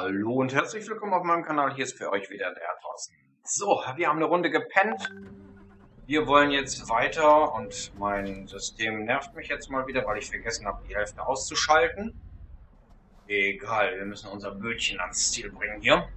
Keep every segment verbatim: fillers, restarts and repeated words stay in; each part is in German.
Hallo und herzlich willkommen auf meinem Kanal. Hier ist für euch wieder der Thorsten. So, wir haben eine Runde gepennt. Wir wollen jetzt weiter und mein System nervt mich jetzt mal wieder, weil ich vergessen habe, die Hälfte auszuschalten. Egal, wir müssen unser Bötchen ans Ziel bringen hier.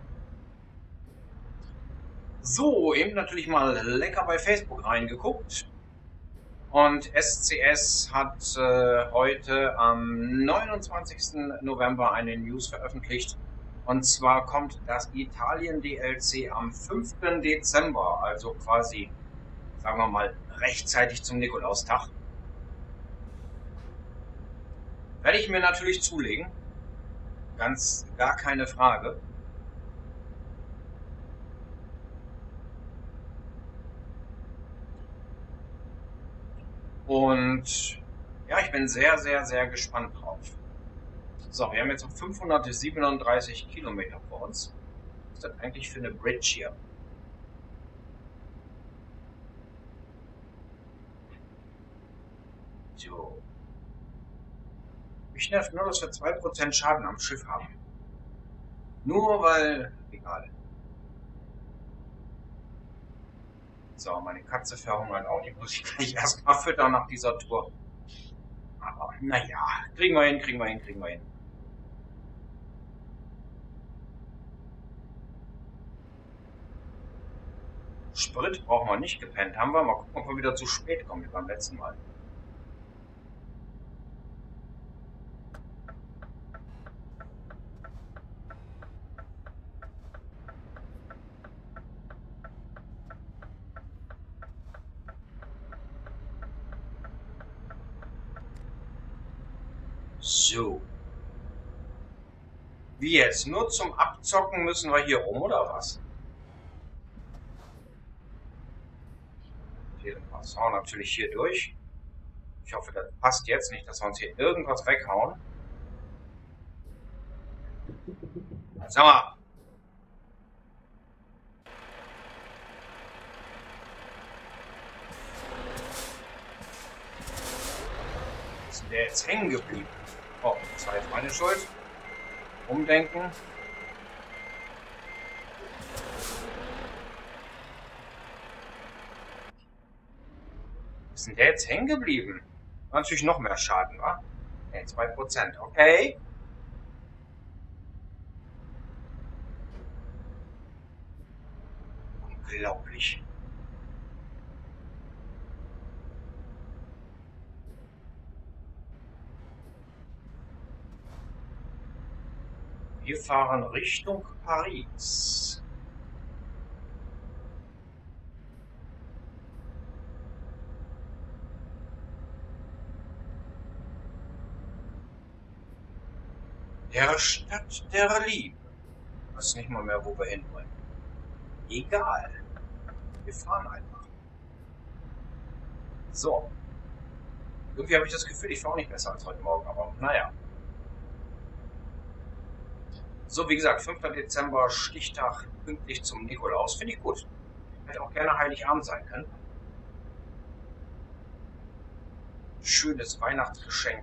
So, eben natürlich mal lecker bei Facebook reingeguckt. Und S C S hat äh, heute am neunundzwanzigsten November eine News veröffentlicht. Und zwar kommt das Italien-D L C am fünften Dezember, also quasi, sagen wir mal, rechtzeitig zum Nikolaustag. Werde ich mir natürlich zulegen. Ganz gar keine Frage. Und ja, ich bin sehr, sehr, sehr gespannt drauf. So, wir haben jetzt noch fünfhundertsiebenunddreißig Kilometer vor uns. Was ist das eigentlich für eine Bridge hier? So. Mich nervt nur, dass wir zwei Prozent Schaden am Schiff haben. Nur weil... Egal. So, meine Katze verhungert auch. Die muss ich gleich erstmal füttern nach dieser Tour. Aber naja, kriegen wir hin, kriegen wir hin, kriegen wir hin. Sprit brauchen wir nicht, gepennt haben wir. Mal gucken, ob wir wieder zu spät kommen, wie beim letzten Mal. So. Wie jetzt? Nur zum Abzocken müssen wir hier rum, oder was? Telepassant natürlich hier durch. Ich hoffe, das passt jetzt nicht, dass wir uns hier irgendwas weghauen. Sag mal. Ist denn der jetzt hängen geblieben? Oh, das war jetzt meine Schuld. Umdenken. Ist denn der jetzt hängen geblieben? War natürlich noch mehr Schaden, wa? Ne, zwei Prozent, okay. Unglaublich. Wir fahren Richtung Paris. Der Stadt der Liebe. Ich weiß nicht mal mehr, wo wir hin wollen. Egal. Wir fahren einfach. So. Irgendwie habe ich das Gefühl, ich fahre auch nicht besser als heute Morgen, aber naja. So, wie gesagt, fünfter Dezember, Stichtag, pünktlich zum Nikolaus. Finde ich gut. Hätte auch gerne Heiligabend sein können. Schönes Weihnachtsgeschenk.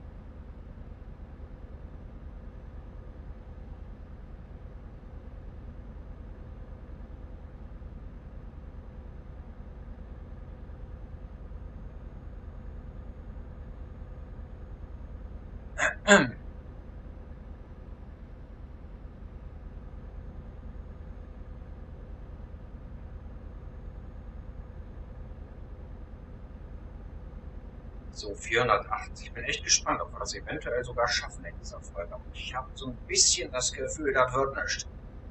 So, vierhundertachtzig. Ich bin echt gespannt, ob wir das eventuell sogar schaffen in dieser Folge. Ich habe so ein bisschen das Gefühl, das wird nicht.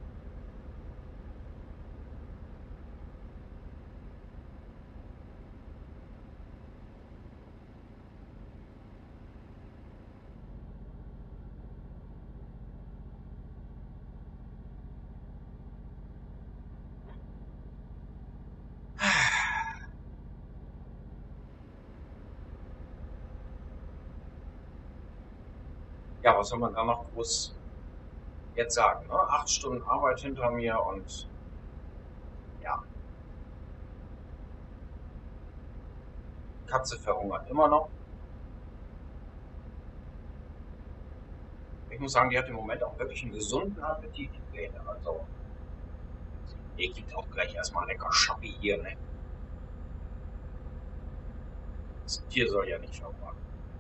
Ja, was soll man da noch groß jetzt sagen? Ne? Acht Stunden Arbeit hinter mir und ja. Katze verhungert immer noch. Ich muss sagen, die hat im Moment auch wirklich einen gesunden Appetit, die Kleine. Also, die gibt auch gleich erstmal lecker Schappi hier, ne? Das Tier soll ja nicht verbraten.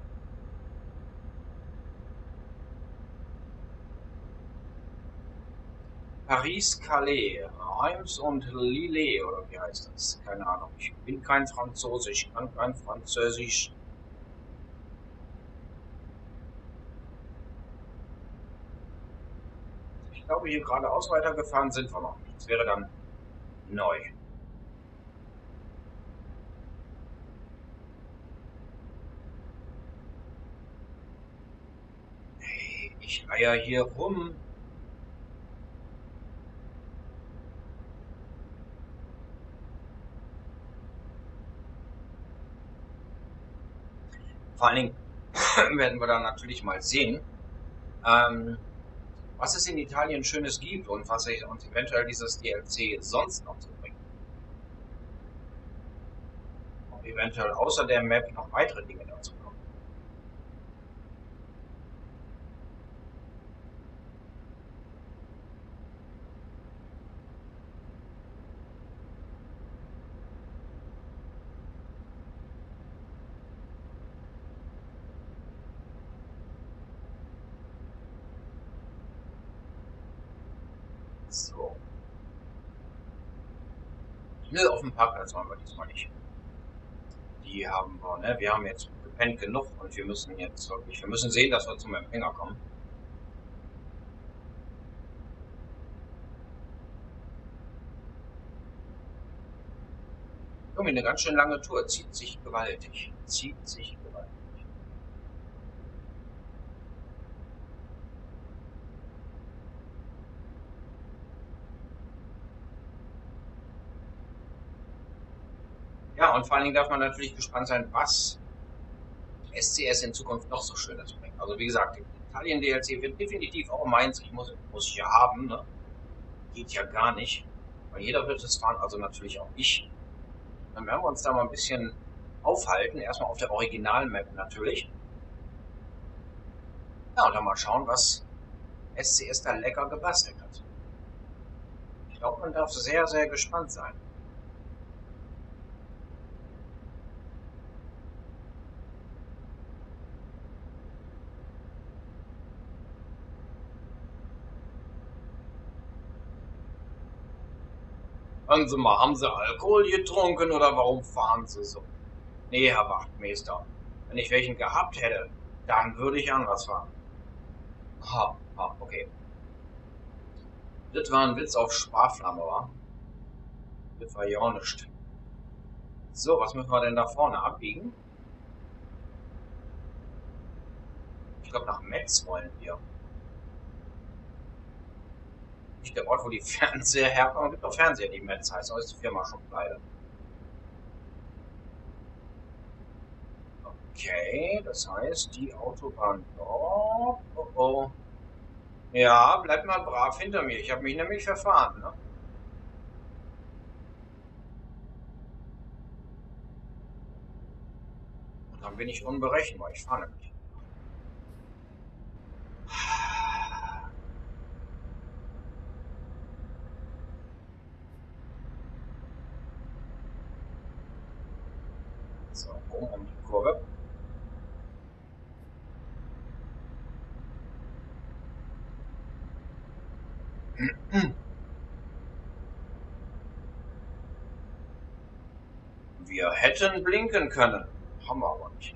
Paris-Calais, Reims und Lille, oder wie heißt das? Keine Ahnung. Ich bin kein Französisch, ich kann kein Französisch. Ich glaube, hier geradeaus weitergefahren sind wir noch nicht. Das wäre dann neu. Hey, ich eier hier rum. Vor allen Dingen werden wir dann natürlich mal sehen, ähm, was es in Italien Schönes gibt und was uns eventuell dieses D L C sonst noch so bringt. Und eventuell außer der Map noch weitere Dinge dazu kommen. So. Nö, auf dem Parkplatz wollen wir diesmal nicht. Die haben wir, ne? Wir haben jetzt gepennt genug und wir müssen jetzt wirklich, wir müssen sehen, dass wir zum Empfänger kommen. Irgendwie eine ganz schön lange Tour, zieht sich gewaltig. Zieht sich gewaltig. Ja, und vor allen Dingen darf man natürlich gespannt sein, was S C S in Zukunft noch so Schönes bringt. Also wie gesagt, Italien D L C wird definitiv auch meins. Ich muss, muss ich ja haben, ne? Geht ja gar nicht. Weil jeder wird es fahren, also natürlich auch ich. Dann werden wir uns da mal ein bisschen aufhalten. Erstmal auf der Original-Map natürlich. Ja, und dann mal schauen, was S C S da lecker gebastelt hat. Ich glaube, man darf sehr, sehr gespannt sein. Hören Sie mal, haben Sie Alkohol getrunken oder warum fahren Sie so? Nee, Herr Wachtmeister. Wenn ich welchen gehabt hätte, dann würde ich anders fahren. Ha, ha, okay. Das war ein Witz auf Sparflamme, wa? Das war ja auch nicht. So, was müssen wir denn da vorne abbiegen? Ich glaube, nach Metz wollen wir. Nicht der Ort, wo die Fernseher herkommen. Es gibt doch Fernseher, die Metz heißen, aber ist die Firma schon pleite. Okay, das heißt, die Autobahn dort. Oh, oh. Ja, bleibt mal brav hinter mir. Ich habe mich nämlich verfahren, ne? Und dann bin ich unberechenbar. Ich fahre nämlich. So, rum um die Kurve. Wir hätten blinken können. Haben wir aber nicht.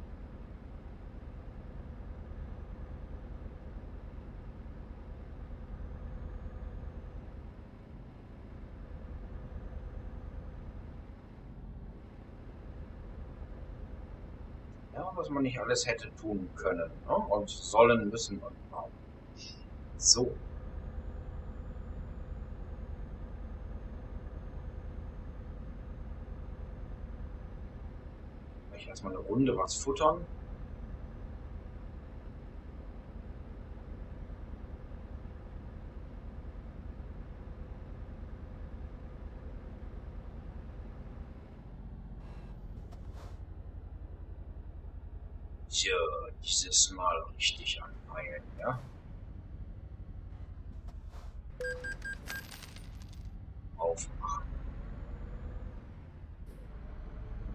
Ja, was man nicht alles hätte tun können, ne? Und sollen, müssen und brauchen. So. Vielleicht erstmal eine Runde was futtern. Tja, dieses Mal richtig anpeilen, ja?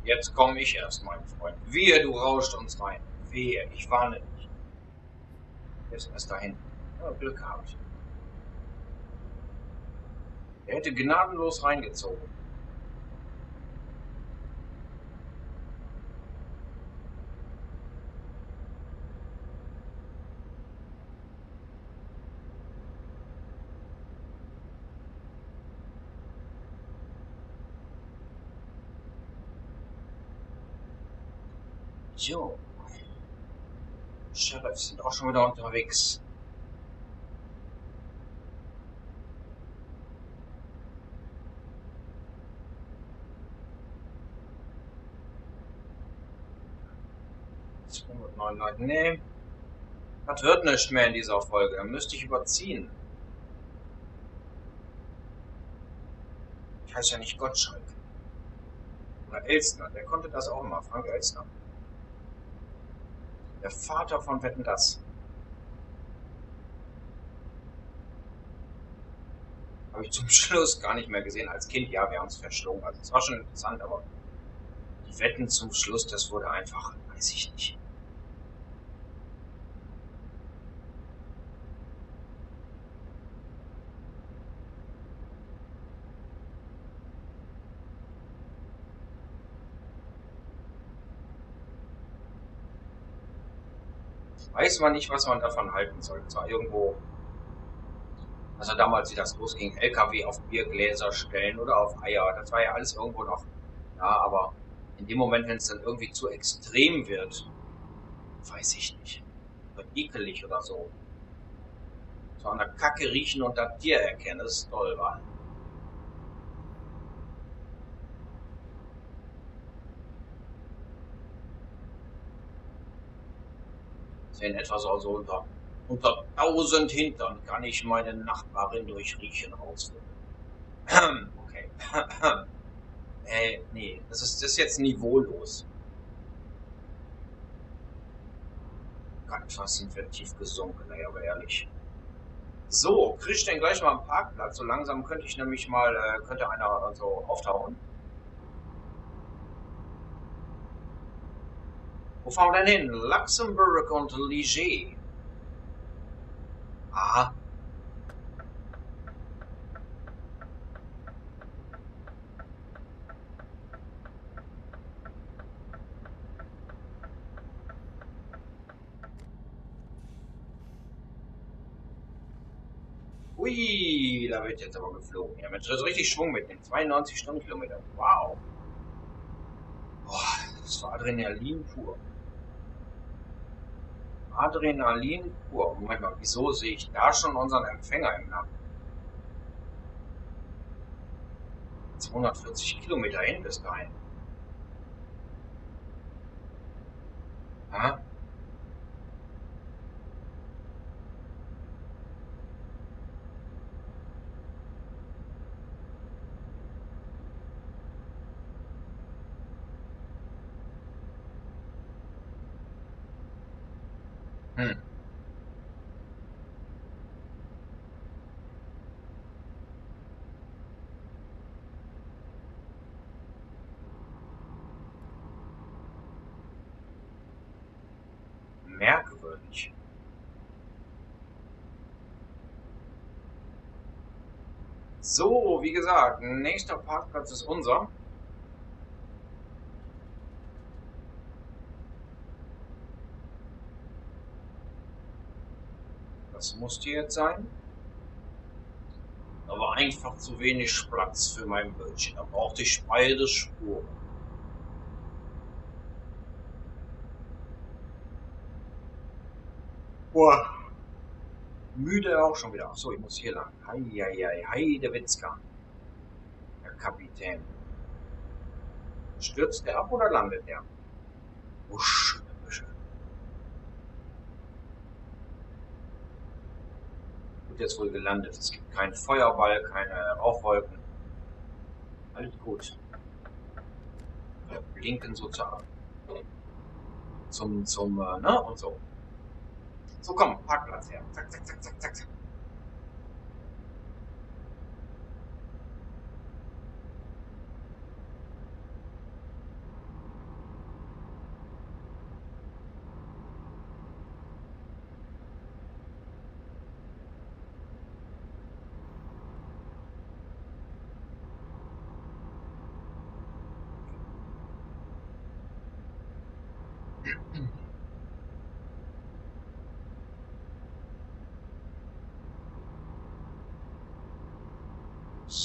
Jetzt komme ich erst, mein Freund. Wehe, du rauscht uns rein. Wehe, ich warne dich. Er ist erst dahin. Ja, Glück gehabt. Er hätte gnadenlos reingezogen. So. Sheriffs sind auch schon wieder unterwegs. zweihundertneun Leute. Nee. Das wird nicht mehr in dieser Folge. Da müsste ich überziehen. Ich heiße ja nicht Gottschalk. Oder Elstner. Der konnte das auch mal. Frank Elstner. Der Vater von Wetten, dass. Habe ich zum Schluss gar nicht mehr gesehen. Als Kind, ja, wir haben es verschlungen. Also es war schon interessant, aber die Wetten zum Schluss, das wurde einfach, weiß ich nicht. Weiß man nicht, was man davon halten soll. Zwar irgendwo, also damals, wie das losging, L K W auf Biergläser stellen oder auf Eier, das war ja alles irgendwo noch. Ja, aber in dem Moment, wenn es dann irgendwie zu extrem wird, weiß ich nicht. Wird ekelig oder so. So an der Kacke riechen und das Tier erkennen, das ist toll, wa? In etwa so also unter, unter tausend Hintern kann ich meine Nachbarin durch Riechen rausfinden. Okay. äh, nee, das ist, das ist jetzt niveaulos. Ganz fast sind wir tief gesunken, naja, aber ehrlich. So, krieg ich denn gleich mal einen Parkplatz? So langsam könnte ich nämlich mal, äh, könnte einer so auftauchen. Wo fahren wir denn hin? Luxemburg und Ligier. Ah. Ui, da wird jetzt aber geflogen. Ja, Mensch, das ist richtig Schwung mit den zweiundneunzig Stundenkilometern. Wow. Boah, das war Adrenalin pur. Adrenalin pur. Moment mal, wieso sehe ich da schon unseren Empfänger im Nacken? zweihundertvierzig Kilometer hin bis dahin. Ha? Hm. Merkwürdig. So, wie gesagt, nächster Parkplatz ist unser. Das musste jetzt sein. Aber einfach zu wenig Platz für mein Bildschirm. Da brauchte ich beide Spuren. Boah. Müde auch schon wieder. Achso, ich muss hier lang. Heieiei, Heidewitzka. Herr Kapitän. Stürzt der ab oder landet der? Usch, Büsche. Wird jetzt wohl gelandet. Es gibt keinen Feuerball, keine Rauchwolken. Alles gut. Wir blinken sozusagen. Zum, zum, äh, ne? Und so. So, komm, Parkplatz her. Zack, zack, zack, zack, zack, zack.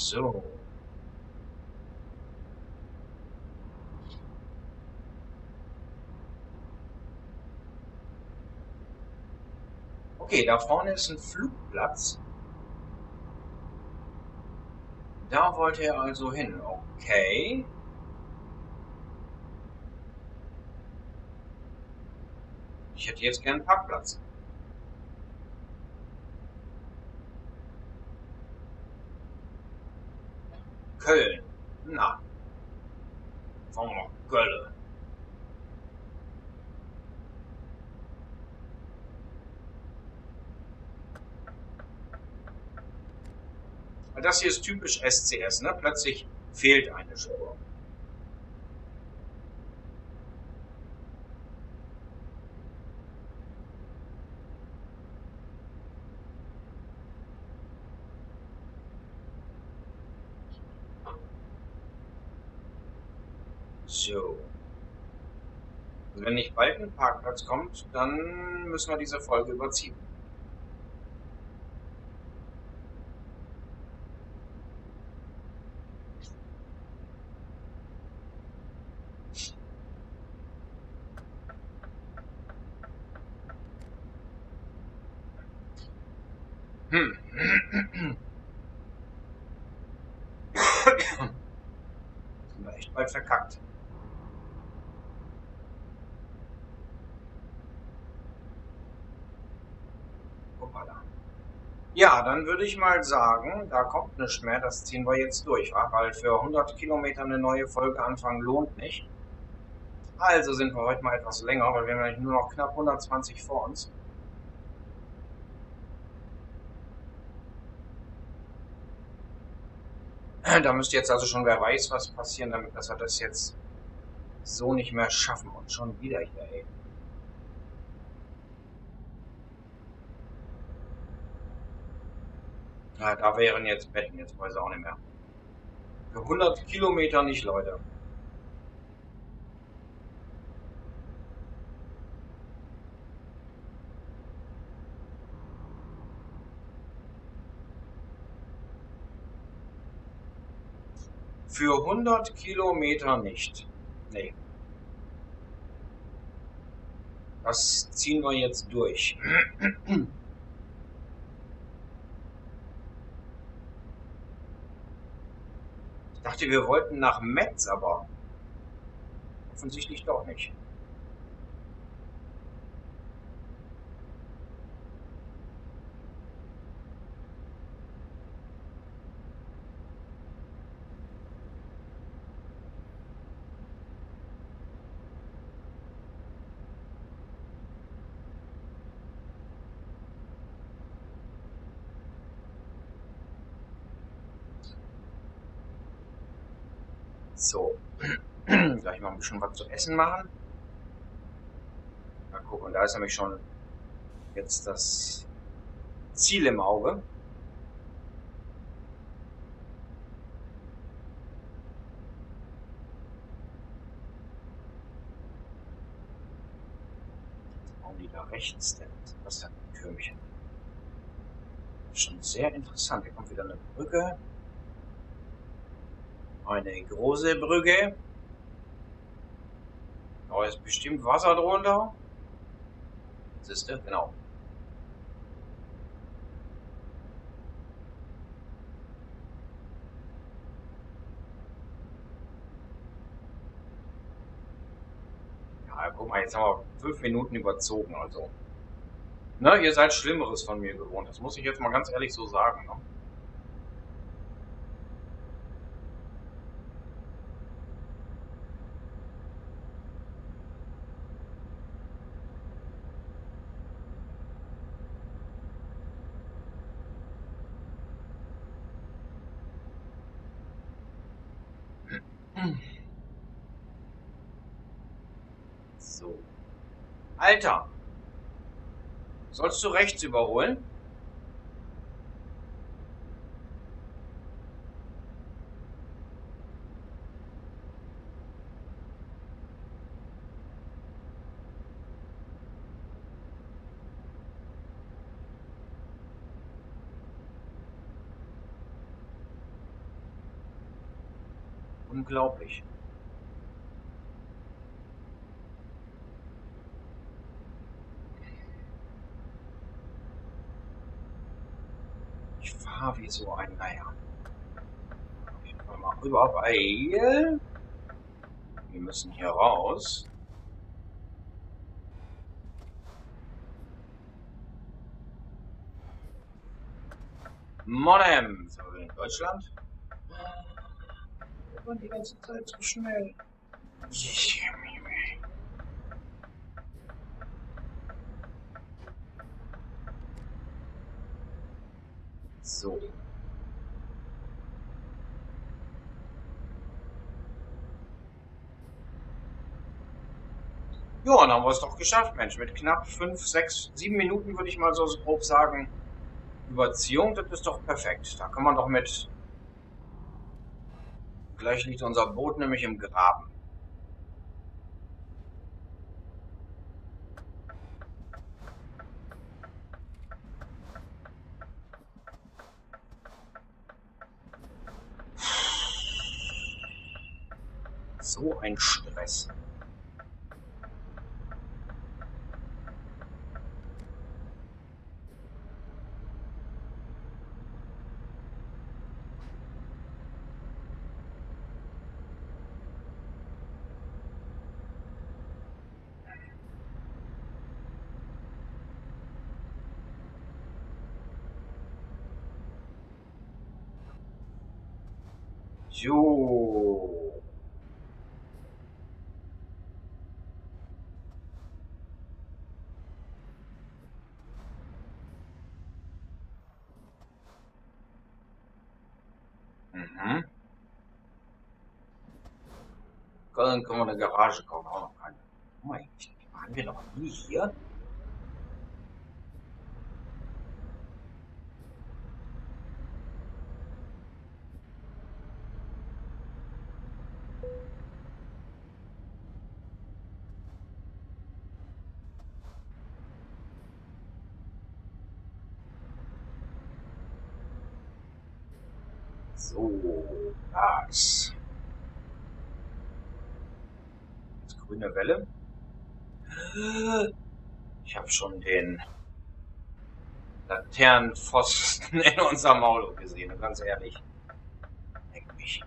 So. Okay, da vorne ist ein Flugplatz. Da wollte er also hin. Okay. Ich hätte jetzt gern einen Parkplatz. Köln. Na, fahren wir nach Köln. Das hier ist typisch S C S, ne? Plötzlich fehlt eine Spur. So. Und wenn nicht bald ein Parkplatz kommt, dann müssen wir diese Folge überziehen. Hm. Sind wir echt bald verkackt. Hoppala. Ja, dann würde ich mal sagen, da kommt nichts mehr, das ziehen wir jetzt durch, wa? Weil für hundert Kilometer eine neue Folge anfangen lohnt nicht. Also sind wir heute mal etwas länger, weil wir haben ja nur noch knapp hundertzwanzig vor uns. Da müsste jetzt also schon wer weiß was passieren, damit dass wir das jetzt so nicht mehr schaffen. Und schon wieder hier, ey. Ja, da wären jetzt Betten, jetzt weiß ich auch nicht mehr. Für hundert Kilometer nicht, Leute. Für hundert Kilometer nicht. Nee. Das ziehen wir jetzt durch. Ich dachte, wir wollten nach Metz, aber offensichtlich doch nicht. So. Gleich mal ein bisschen was zu essen machen. Mal gucken, da ist nämlich schon jetzt das Ziel im Auge. Warum die da rechts denn? Was ist denn ein Türmchen? Schon sehr interessant. Hier kommt wieder eine Brücke. Eine große Brücke. Da ist bestimmt Wasser drunter. Siehst du? Genau. Ja, guck mal, jetzt haben wir fünf Minuten überzogen, also. Ne, ihr seid Schlimmeres von mir gewohnt. Das muss ich jetzt mal ganz ehrlich so sagen. Ne? So. Alter! Sollst du rechts überholen? Unglaublich. Ich fahre wie so ein, naja. Ich fahr mal rüber, weil wir müssen hier raus. Monem, so in Deutschland. Wir waren die ganze Zeit so schnell. So. Ja, dann haben wir es doch geschafft, Mensch. Mit knapp fünf, sechs, sieben Minuten würde ich mal so grob sagen. Überziehung, das ist doch perfekt. Da kann man doch mit. Gleich liegt unser Boot nämlich im Graben. So ein Stress. Jo. Mhm. Dann können wir eine Garage kaufen, auch noch keine. Oh mein Gott, waren wir noch nie hier? So, das. Jetzt grüne Welle. Ich habe schon den Laternenpfosten in unserem Auto gesehen, ganz ehrlich. Denk mich.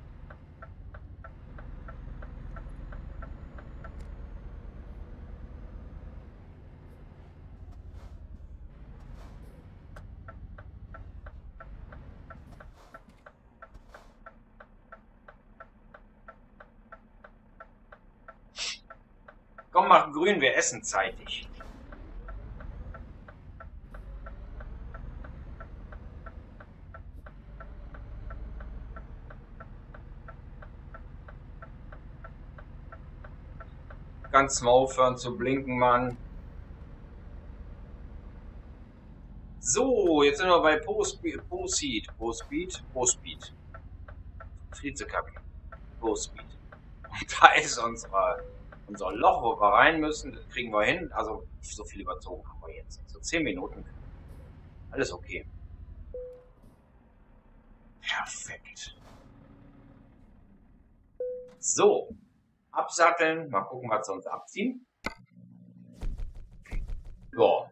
Komm, mach grün, wir essen zeitig. Ganz mal aufhören zu blinken, Mann. So, jetzt sind wir bei Postspeed, Postspeed, Postspeed, Postspeed. Vizekabine. Postspeed. Und da ist unsere, unser Loch, wo wir rein müssen. Das kriegen wir hin. Also, so viel überzogen haben wir jetzt. So zehn Minuten. Alles okay. Perfekt. So. Absatteln. Mal gucken, was sie uns abziehen. Ja.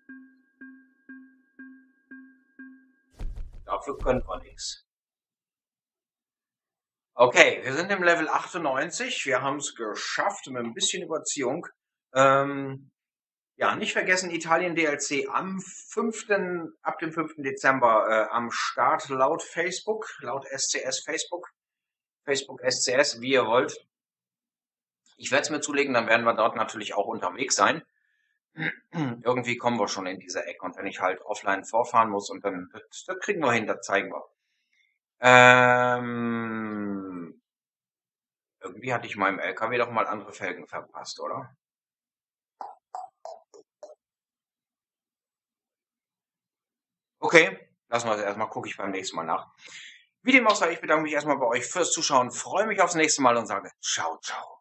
Dafür können wir nichts. Okay, wir sind im Level achtundneunzig. Wir haben es geschafft mit ein bisschen Überziehung. Ähm, ja, nicht vergessen, Italien D L C am fünften ab dem fünften Dezember äh, am Start laut Facebook, laut S C S Facebook. Facebook S C S, wie ihr wollt. Ich werde es mir zulegen, dann werden wir dort natürlich auch unterwegs sein. Irgendwie kommen wir schon in diese Ecke. Und wenn ich halt offline vorfahren muss, und dann, das, das kriegen wir hin, das zeigen wir. Ähm, irgendwie hatte ich meinem L K W doch mal andere Felgen verpasst, oder? Okay, lassen wir es erstmal, gucke ich beim nächsten Mal nach. Wie dem auch sei, ich bedanke mich erstmal bei euch fürs Zuschauen, freue mich aufs nächste Mal und sage ciao, ciao.